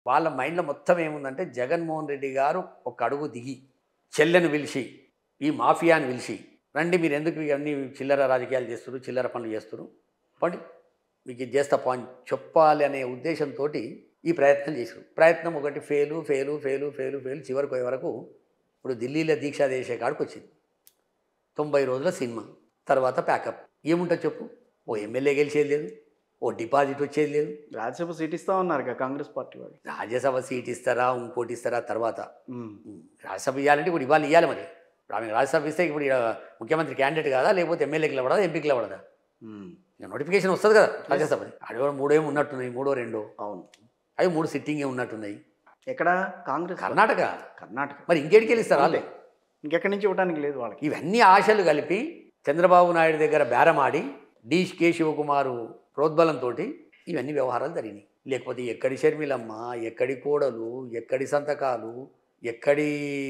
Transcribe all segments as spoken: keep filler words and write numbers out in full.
వాళ్ళ మైండ్‌లో మొత్తం ఏముందంటే జగన్మోహన్ రెడ్డి గారు ఒక అడుగు దిగి చెల్లెను పిలిచి, ఈ మాఫియాని పిలిచి, రండి మీరు ఎందుకు ఇవన్నీ చిల్లర రాజకీయాలు చేస్తుర్రు, చిల్లర పనులు చేస్తుర్రు, పోండి మీకు ఇది చేస్తా పో అని చెప్పాలి అనే ఉద్దేశంతోటి ఈ ప్రయత్నం చేశారు. ప్రయత్నం ఒకటి fail, fail, fail, fail, fail చివరికి పోయే వరకు ఇప్పుడు ఢిల్లీలో దీక్ష చేసే కాడికి వచ్చింది. తొంభై రోజుల సినిమా తర్వాత ప్యాకప్ ఏముంటుంది చెప్పు? ఓ ఎమ్మెల్యే గెలిచేది లేదు, ఓ డిపాజిట్ వచ్చేది లేదు. రాజ్యసభ సీట్ ఇస్తా ఉన్నారు కాంగ్రెస్ పార్టీ వాళ్ళు. రాజ్యసభ సీట్ ఇస్తారా, ఇంకోటి ఇస్తారా తర్వాత. ఉమ్. రాజ్యసభ ఇవ్వాలంటే ఇప్పుడు ఇవ్వాలి ఇవ్వాలి మరి. ఇప్పుడు ఆమె రాజ్యసభ ఇస్తే ఇప్పుడు ఈడ ముఖ్యమంత్రి క్యాండిడేట్ కాదా, లేకపోతే ఎమ్మెల్యేకి ఇవ్వడదా, ఎంపీకి ఇవ్వడదా? ఉమ్. నోటిఫికేషన్ వస్తుంది కదా రాజ్యసభది. అడిగో మూడో ఏమి ఉన్నట్టున్నాయి, మూడో రెండో. అవును. అవి మూడు సిట్టింగే ఉన్నట్టున్నాయి. ఎక్కడ కాంగ్రెస్? కర్ణాటక. కర్ణాటక మరి ఇంకేడికి వెళ్ళిస్తారు వాళ్ళే. ఇంకెక్కడి నుంచి ఇవ్వడానికి లేదు వాళ్ళకి. ఇవన్నీ ఆశలు కలిపి చంద్రబాబు నాయుడు దగ్గర బేరమాడి డి కె శివకుమారు ప్రోద్బలంతో ఇవన్నీ వ్యవహారాలు జరిగినాయి. లేకపోతే ఎక్కడి షర్మిలమ్మ, ఎక్కడి కోడలు, ఎక్కడి సంతకాలు, ఎక్కడి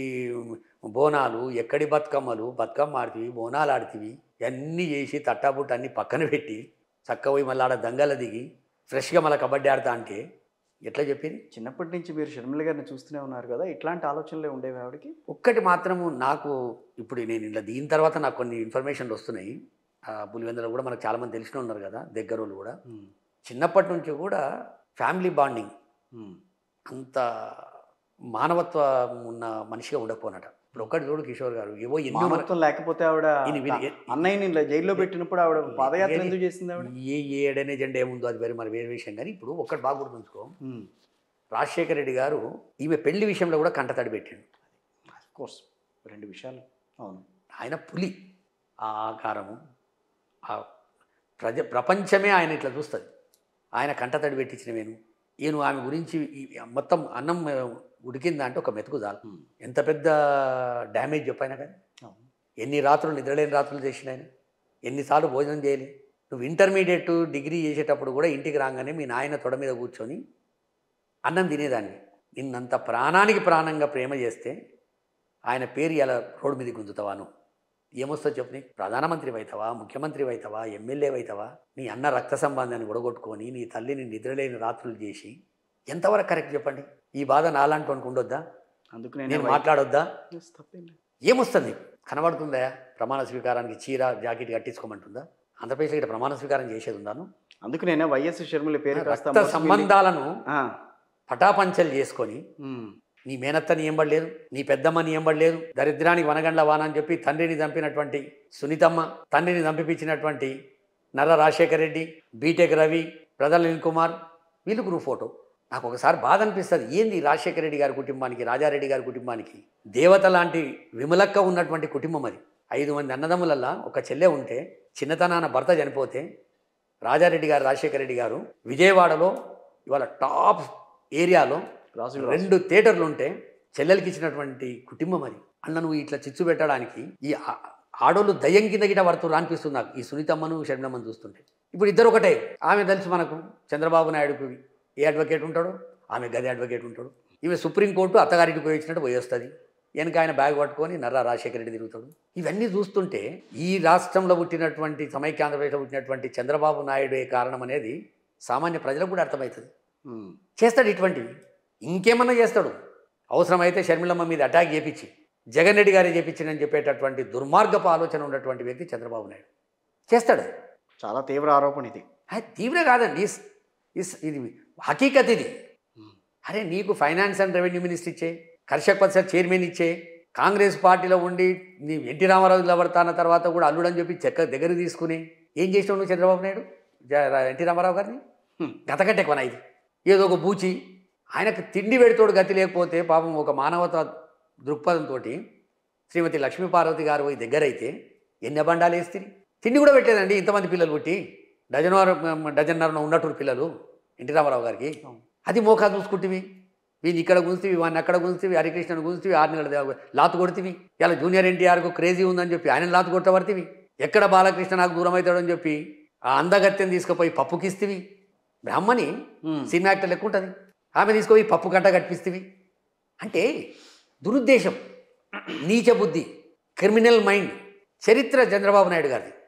బోనాలు, ఎక్కడి బతుకమ్మలు, బతుకమ్మ ఆడుతీవి, బోనాలు ఆడుతీవి, ఇవన్నీ చేసి తట్టాబుట్ట అన్నీ పక్కన పెట్టి చక్క పోయి మళ్ళీ ఆడ దంగల దిగి ఫ్రెష్గా మళ్ళీ కబడ్డీ ఆడతా అంటే ఎట్లా చెప్పింది? చిన్నప్పటి నుంచి మీరు షర్మిల గారిని చూస్తూనే ఉన్నారు కదా, ఇట్లాంటి ఆలోచనలే ఉండేవి ఆవిడకి? ఒక్కటి మాత్రము నాకు ఇప్పుడు నేను ఇలా దీని తర్వాత నాకు కొన్ని ఇన్ఫర్మేషన్లు వస్తున్నాయి. పులివెందులో కూడా మనకు చాలామంది తెలిసిన ఉన్నారు కదా దగ్గర వాళ్ళు కూడా. చిన్నప్పటి నుంచి కూడా ఫ్యామిలీ బాండింగ్ అంత మానవత్వం ఉన్న మనిషిగా ఉండకపోనట. ఇప్పుడు ఒక్కటి చూడు కిషోర్ గారు, ఏవో ఎన్నో మానవత్వం లేకపోతే ఆవిడ అన్నయ్యని జైల్లో పెట్టినప్పుడు ఆవిడ పాదయాత్ర ఎందుకు చేసింది? ఆవిడ ఏ ఏడనే జెండా ఏముందో అది వేరే మరి వేరే విషయం. కానీ ఇప్పుడు ఒక్కటి బాగా గుర్తుంచుకో, రాజశేఖర రెడ్డి గారు ఈమె పెళ్లి విషయంలో కూడా కంటతడి పెట్టిండు. కోర్స్ రెండు విషయాలు. అవును. ఆయన పులి, ఆ ఆకారము, ఆ ప్రజ ప్రపంచమే ఆయన ఇట్లా చూస్తుంది. ఆయన కంటతడి పెట్టించిన నేను ఈయన ఆమె గురించి మొత్తం అన్నం ఉడికిందా అంటే ఒక మెతుకు చాలు. ఎంత పెద్ద డ్యామేజ్ చెప్పైనా కానీ. ఎన్ని రాత్రులు నిద్రలేని రాత్రులు చేసిన ఆయన, ఎన్నిసార్లు భోజనం చేయలే. నువ్వు ఇంటర్మీడియట్ డిగ్రీ చేసేటప్పుడు కూడా ఇంటికి రాగానే మీ నాయన తొడ మీద కూర్చొని అన్నం తినేదాన్ని. నిన్నంత ప్రాణానికి ప్రాణంగా ప్రేమ చేస్తే ఆయన పేరు ఇలా రోడ్డు మీద గుంజుతావా? నువ్వు ఏమొస్తావు చెప్పు? నీకు ప్రధానమంత్రి అవుతావా, ముఖ్యమంత్రి అవుతావా, ఎమ్మెల్యే అవుతావా? నీ అన్న రక్త సంబంధాన్ని గొడగొట్టుకొని నీ తల్లిని నిద్రలేని రాత్రులు చేసి ఎంతవరకు కరెక్ట్ చెప్పండి? ఈ బాధ నాలాంటి వానికి ఉండొద్దా? అందుకు నేను మాట్లాడొద్దా? ఏమొస్తుంది? కనబడుతుందా? ప్రమాణ స్వీకారానికి చీర జాకెట్ కట్టించుకోమంటుందా? ఆంధ్రప్రదేశ్లో ఇక్కడ ప్రమాణ స్వీకారం చేసేది ఉందాను. అందుకు నేను వైఎస్ షర్మిల పేరు రక్త సంబంధాలను పటాపంచలు చేసుకొని నీ మేనత్తని ఏంబడలేదు, నీ పెద్దమ్మని ఏంబడలేదు, దరిద్రానికి వనగండ్ల వాన అని చెప్పి తండ్రిని చంపినటువంటి సునీతమ్మ, తండ్రిని చంపించినటువంటి నర్ర రాజశేఖర రెడ్డి, బీటెక్ రవి, ప్రదల్ అనిల్ కుమార్, వీళ్ళు గ్రూప్ ఫోటో. నాకు ఒకసారి బాధ అనిపిస్తుంది, ఏంది రాజశేఖర రెడ్డి గారి కుటుంబానికి, రాజారెడ్డి గారి కుటుంబానికి దేవత లాంటి విమలక్క ఉన్నటువంటి కుటుంబం అది. ఐదు మంది అన్నదమ్ములల్లా ఒక చెల్లె ఉంటే, చిన్నతనాన భర్త చనిపోతే రాజారెడ్డి గారు, రాజశేఖర రెడ్డి గారు విజయవాడలో ఇవాళ టాప్ ఏరియాలో రెండు థియేటర్లు ఉంటే చెల్లెలకి ఇచ్చినటువంటి కుటుంబం అది. అన్న నువ్వు ఇట్లా చిచ్చు పెట్టడానికి ఈ ఆడోళ్ళు దయ్యం కింద గిట పడుతున్నారు అనిపిస్తుంది నాకు ఈ సునీతమ్మను షర్మిలమ్మను చూస్తుంటే. ఇప్పుడు ఇద్దరు ఒకటే. ఆమె తెలుసు మనకు చంద్రబాబు నాయుడుకు ఏ అడ్వకేట్ ఉంటాడో ఆమె గది అడ్వకేట్ ఉంటాడు. ఈమె సుప్రీంకోర్టు అత్తగారికి పోయి వచ్చినట్టు పోయి వస్తుంది. వెనక ఆయన బ్యాగ్ పట్టుకొని నర్రా రాజశేఖర రెడ్డి తిరుగుతాడు. ఇవన్నీ చూస్తుంటే ఈ రాష్ట్రంలో పుట్టినటువంటి సమైక్య ఆంధ్రప్రదేశ్లో పుట్టినటువంటి చంద్రబాబు నాయుడే కారణం అనేది సామాన్య ప్రజలకు కూడా అర్థమవుతుంది. చేస్తాడు ఇటువంటివి, ఇంకేమన్నా చేస్తాడు. అవసరమైతే షర్మిలమ్మ మీద అటాక్ చేపించి జగన్ రెడ్డి గారే చేపించిందని చెప్పేటటువంటి దుర్మార్గపు ఆలోచన ఉన్నటువంటి వ్యక్తి చంద్రబాబు నాయుడు చేస్తాడు. చాలా తీవ్ర ఆరోపణ ఇది. తీవ్ర కాదండి, ఇది హకీకత్. ఇది అరే నీకు ఫైనాన్స్ అండ్ రెవెన్యూ మినిస్టర్ ఇచ్చే, కర్షక్ పరిషత్ చైర్మన్ ఇచ్చే, కాంగ్రెస్ పార్టీలో ఉండి నీ ఎన్టీ రామారావు నిలబడతాన తర్వాత కూడా అల్లుడని చెప్పి చెక్క దగ్గర తీసుకుని ఏం చేసినావు నువ్వు చంద్రబాబు నాయుడు ఎన్టీ రామారావు గారిని? గతకట్టే కొన ఇది ఏదో ఒక బూచి. ఆయనకు తిండి పెడితోడు గతి లేకపోతే పాపం ఒక మానవత దృక్పథంతో శ్రీమతి లక్ష్మీపార్వతి గారు పోయి దగ్గర అయితే ఎన్ని బండాలు వేస్తుంది. తిండి కూడా పెట్టలేదండి ఇంతమంది పిల్లలు పుట్టి, డజన్ డజన్నర ఉన్నట్టు పిల్లలు ఎన్టీ రామారావు గారికి. అది మోకా చూసుకుంటేవి, వీళ్ళు ఇక్కడ గుంచుతీవి, వాడిని అక్కడ గుంచుతీవి, హరికృష్ణను గుంచుతీవి, ఆరు నెలల లాతు కొడుతీవి. ఇలా జూనియర్ ఎన్టీఆర్కు క్రేజీ ఉందని చెప్పి ఆయన లాతు కొట్టబడితివి. ఎక్కడ బాలకృష్ణ నాకు దూరం అవుతాడని చెప్పి ఆ అందగత్యం తీసుకుపోయి పప్పుకిస్తేవి. బ్రాహ్మణి సినిమా యాక్టర్ లెక్క ఉంటుంది, ఆమె తీసుకుపోయి పప్పు గంట కట్టిస్తేవి. అంటే దురుద్దేశం, నీచ బుద్ధి, క్రిమినల్ మైండ్ చరిత్ర చంద్రబాబు నాయుడు గారిది.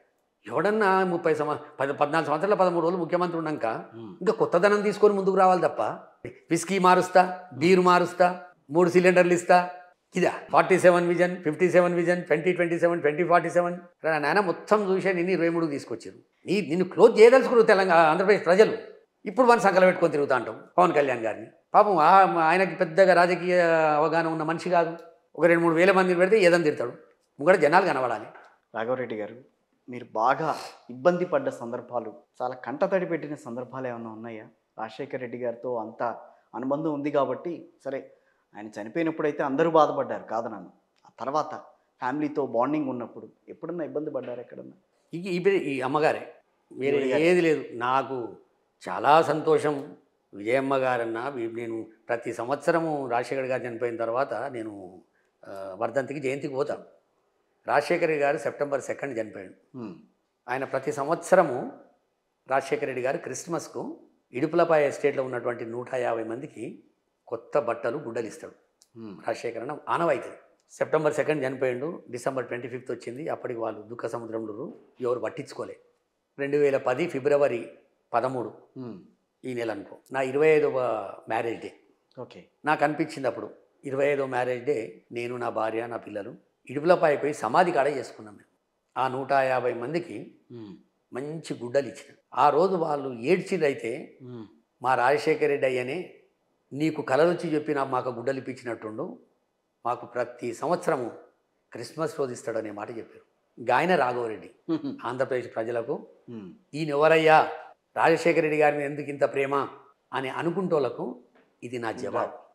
ఎవడన్నా ముప్పై సంవ పది పద్నాలుగు సంవత్సరాల పదమూడు రోజులు ముఖ్యమంత్రి ఉన్నాక ఇంకా కొత్తదనం తీసుకొని ముందుకు రావాలి తప్ప విస్కీ మారుస్తా, బీరు మారుస్తా, మూడు సిలిండర్లు ఇస్తా, ఇదా forty seven vision, fifty seven vision, twenty twenty seven twenty forty seven నాయన మొత్తం చూసే నిన్ను ఇరవై మూడుకు తీసుకొచ్చారు. నీ నిన్ను క్లోజ్ చేయదలుచుకున్నారు తెలంగాణ ఆంధ్రప్రదేశ్ ప్రజలు. ఇప్పుడు మన సంకలం పెట్టుకొని తిరుగుతూ అంటాం పవన్ కళ్యాణ్ గారిని. పాపం ఆయనకి పెద్దగా రాజకీయ అవగాహన ఉన్న మనిషి కాదు. ఒక రెండు మూడు వేల మందిని పెడితే ఏదని తిడతాడు. ముంగడ జనాలు కనబడాలి. రాఘవరెడ్డి గారు, మీరు బాగా ఇబ్బంది పడ్డ సందర్భాలు, చాలా కంటతడి పెట్టిన సందర్భాలు ఏమైనా ఉన్నాయా? రాజశేఖర్ రెడ్డి గారితో అంత అనుబంధం ఉంది కాబట్టి సరే, ఆయన చనిపోయినప్పుడు అయితే అందరూ బాధపడ్డారు కాదన్నాను. ఆ తర్వాత ఫ్యామిలీతో బాండింగ్ ఉన్నప్పుడు ఎప్పుడన్నా ఇబ్బంది పడ్డారు ఎక్కడన్నా? ఇక ఈ ఈ అమ్మగారే, వేరే ఏది లేదు. నాకు చాలా సంతోషం. విజయమ్మ గారన్న నేను ప్రతి సంవత్సరము రాజశేఖర్ గారు చనిపోయిన తర్వాత నేను వర్ధంతికి జయంతికి పోతాను. రాజశేఖర్ రెడ్డి గారు సెప్టెంబర్ సెకండ్ చనిపోయాడు. ఆయన ప్రతి సంవత్సరము రాజశేఖర్ రెడ్డి గారు క్రిస్మస్కు ఇడుపులపాయ ఎస్టేట్లో ఉన్నటువంటి నూట యాభై మందికి కొత్త బట్టలు గుడ్డలు ఇస్తాడు. రాజశేఖర్ అన్న ఆనవాయితీ. సెప్టెంబర్ సెకండ్ చనిపోయాడు, డిసెంబర్ ట్వంటీ ఫిఫ్త్ వచ్చింది. అప్పటికి వాళ్ళు దుఃఖ సముద్రంలో ఎవరు పట్టించుకోలే. రెండు వేల పది ఫిబ్రవరి పదమూడు ఈ నెల అనుకో నా ఇరవై ఐదవ మ్యారేజ్ డే. ఓకే, నాకు అనిపించింది అప్పుడు ఇరవై ఐదవ మ్యారేజ్ డే నేను, నా భార్య, నా పిల్లలు ఇడుపులపాయ పోయి సమాధి కాడ చేసుకున్నాం మేము. ఆ నూట యాభై మందికి మంచి గుడ్డలు ఇచ్చిన. ఆ రోజు వాళ్ళు ఏడ్చిరైతే మా రాజశేఖర రెడ్డి అయ్యనే నీకు కలరొచ్చి చెప్పి నా మాకు గుడ్డలు ఇప్పించినట్టుండు, మాకు ప్రతి సంవత్సరము క్రిస్మస్ రోజు ఇస్తాడనే మాట చెప్పారు. గాయన రాఘవరెడ్డి ఆంధ్రప్రదేశ్ ప్రజలకు ఈయన ఎవరయ్యా, రాజశేఖర రెడ్డి గారి మీద ఎందుకు ఇంత ప్రేమ అని అనుకుంటోళ్లకు ఇది నా జవాబు.